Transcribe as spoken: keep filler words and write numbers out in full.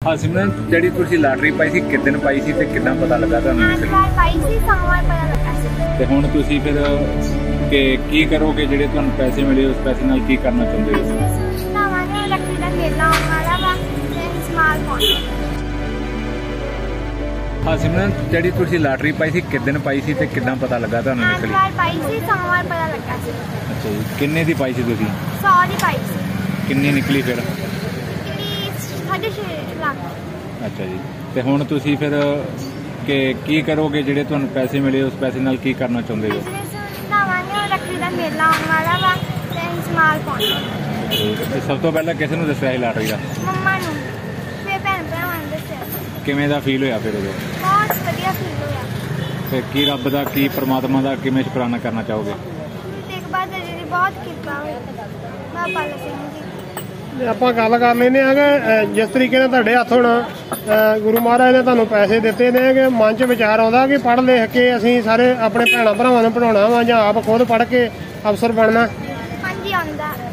हाँ सिमरन, ਜਿਹੜੀ ਤੁਸੀਂ ਲਾਟਰੀ ਪਾਈ ਸੀ ਕਿਦਨ ਪਾਈ ਸੀ ਤੇ ਕਿਦਾਂ ਪਤਾ ਲੱਗਾ ਤੁਹਾਨੂੰ? ਐਤਵਾਰ ਪਾਈ ਸੀ, ਸੋਮਵਾਰ ਪਤਾ ਲੱਗਾ ਸੀ। ਤੇ ਹੁਣ ਤੁਸੀਂ ਫਿਰ ਕਿ ਕੀ ਕਰੋਗੇ ਜਿਹੜੇ ਤੁਹਾਨੂੰ ਪੈਸੇ ਮਿਲੇ ਉਸ ਪੈਸੇ ਨਾਲ ਕੀ ਕਰਨਾ ਚਾਹੁੰਦੇ ਹੋ? ਨਵਾਂ ਰੱਖੜੀ ਦਾ ਮੇਲਾ ਆਉਣ ਵਾਲਾ ਵਾ ਤੇ ਸਮਾਲ ਪਾਉਣਾ। हाँ सिमरन, ਜਿਹੜੀ ਤੁਸੀਂ ਲਾਟਰੀ ਪਾਈ ਸੀ ਕਿਦਨ ਪਾਈ ਸੀ ਤੇ ਕਿਦਾਂ ਪਤਾ ਲੱਗਾ ਤੁਹਾਨੂੰ ਨਿਕਲੀ? ਐਤਵਾਰ ਪਾਈ ਸੀ, ਸੋਮਵਾਰ ਪਤਾ ਲੱਗਾ ਸੀ। ਅੱਛਾ ਜੀ, ਕਿੰਨੇ ਦੀ ਪਾਈ ਸੀ ਤੁਸੀਂ? ਸੌ ਦੀ ਪਾਈ ਸੀ। ਕਿੰਨੀ ਨਿਕਲੀ ਫਿਰ? ਨਿਕਲੀ ਸਾਢੇ ਛੇ ਲੱਖ। ਅੱਛਾ ਜੀ, ਤੇ ਹੁਣ ਤੁਸੀਂ ਫਿਰ ਕਿ ਕੀ ਕਰੋਗੇ ਜਿਹੜੇ ਤੁਹਾਨੂੰ ਪੈਸੇ ਮਿਲੇ ਉਸ ਪੈਸੇ ਨਾਲ ਕੀ ਕਰਨਾ ਚਾਹੁੰਦੇ ਹੋ? ਨਵਾਂ ਰੱਖੜੀ ਦਾ ਮੇਲਾ ਆਉਣ ਵਾਲਾ ਵਾ ਤੇ ਸਮਾਲ ਪਾਉਣਾ। ਤੇ ਸਭ ਤੋਂ ਪਹਿਲਾਂ ਕਿਸੇ ਨੂੰ ਦੱਸਿਆ ਸੀ ਲਾਟਰੀ ਦਾ? ਮੰਮਾ ਨੂੰ, ਫਿਰ ਭੈਣ ਭਰਾਵਾਂ ਨੂੰ ਦੱਸਿਆ। ਕਿਵੇਂ ਦਾ ਫੀਲ ਹੋਇਆ ਫਿਰ ਉਦੋਂ? ਬਹੁਤ ਵਧੀਆ ਫੀਲ ਹੋਇਆ। ਤੇ ਕੀ ਰੱਬ ਦਾ ਕੀ ਪਰਮਾਤਮਾ ਦਾ ਕਿਵੇਂ ਸ਼ੁਕਰਾਨਾ ਕਰਨਾ ਚਾਹੋਗੇ? ਤੇ ਇੱਕ ਬਾਤ ਜੀ ਬਹੁਤ ਕਿਰਪਾ ਹੋਈ ਬਾਬਾ ਲਾ ਸਿੰਘ ਜੀ। ਆਪਾਂ ਗੱਲ ਕਰ ਲੈਂਦੇ ਆ ਕਿ ਜਿਸ ਤਰੀਕੇ ਨਾਲ ਤੁਹਾਡੇ ਹੱਥ ਹੁਣ ਗੁਰੂ ਮਹਾਰਾਜ ਨੇ ਤੁਹਾਨੂੰ ਪੈਸੇ ਦਿੱਤੇ ਨੇ ਕਿ ਮਨ 'ਚ ਵਿਚਾਰ ਆਉਂਦਾ ਕਿ ਪੜ੍ਹ ਲਿਖ ਕੇ ਅਸੀਂ ਸਾਰੇ ਆਪਣੇ ਭੈਣਾਂ ਭਰਾਵਾਂ ਨੂੰ ਪੜ੍ਹਾਉਣਾ ਵਾ ਜਾਂ ਆਪ ਖੁਦ ਪੜ੍ਹ ਕੇ ਅਫਸਰ ਬਣਨਾ? ਹਾਂਜੀ ਆਉਂਦਾ।